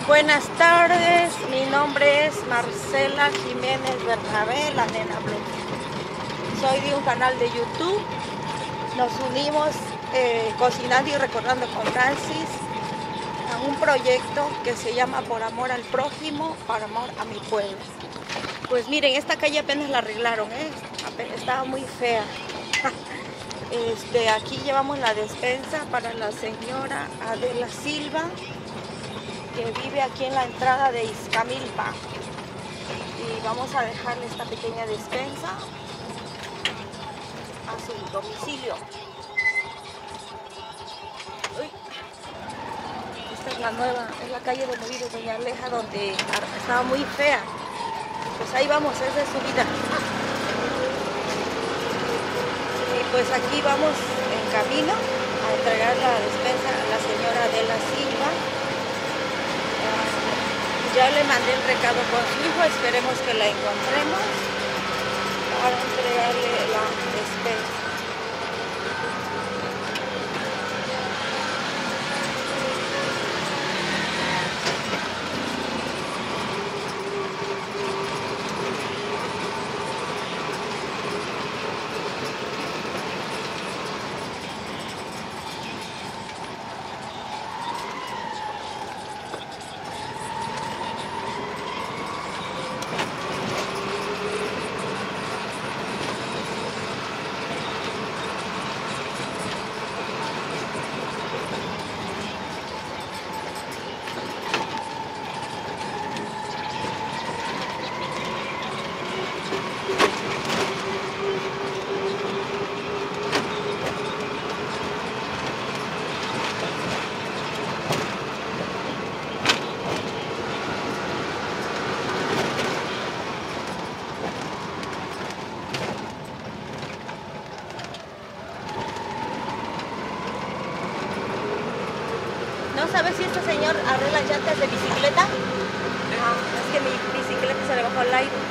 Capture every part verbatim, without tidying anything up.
Buenas tardes, mi nombre es Marcela Jiménez Bernabé, la Nena Blue. Soy de un canal de YouTube. Nos unimos eh, cocinando y recordando con Francis a un proyecto que se llama Por Amor al Prójimo, por amor a mi pueblo. Pues miren, esta calle apenas la arreglaron, ¿eh? Apenas estaba muy fea. Este, aquí llevamos la despensa para la señora Adela Silva, que vive aquí en la entrada de Izcamilpa, y vamos a dejarle esta pequeña despensa a su domicilio. Uy. Esta es la nueva, es la calle donde vive doña Aleja, donde estaba muy fea. Pues ahí vamos, esa es su vida. Y pues aquí vamos en camino a entregar la despensa a la señora Adela Silva. Ya le mandé el recado con su hijo, esperemos que la encontremos para entregarle la despensa. ¿No sabes si este señor arregla llantas de bicicleta? Ah, es que mi bicicleta se le bajó el aire.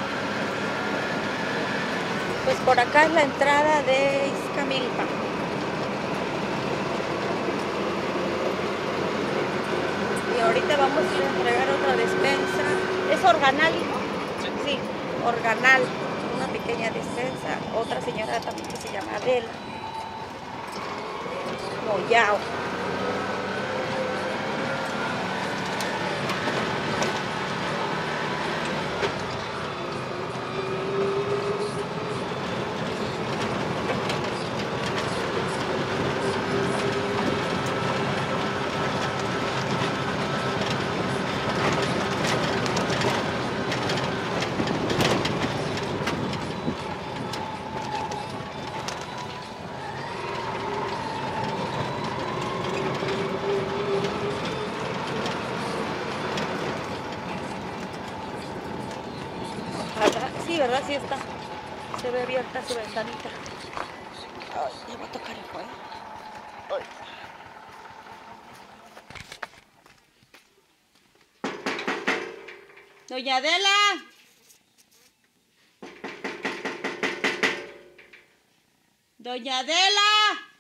Pues por acá es la entrada de Izcamilpa. Y ahorita vamos a ir a entregar otra despensa. ¿Es organal, hijo? Sí. Sí, organal. Una pequeña despensa. Otra señora también que se llama Adela Moyao. Sí, ¿verdad? Sí está. Se ve abierta su ventanita. Ay, ya va a tocar hijo, ¿eh? Ay. ¡Doña Adela! ¡Doña Adela!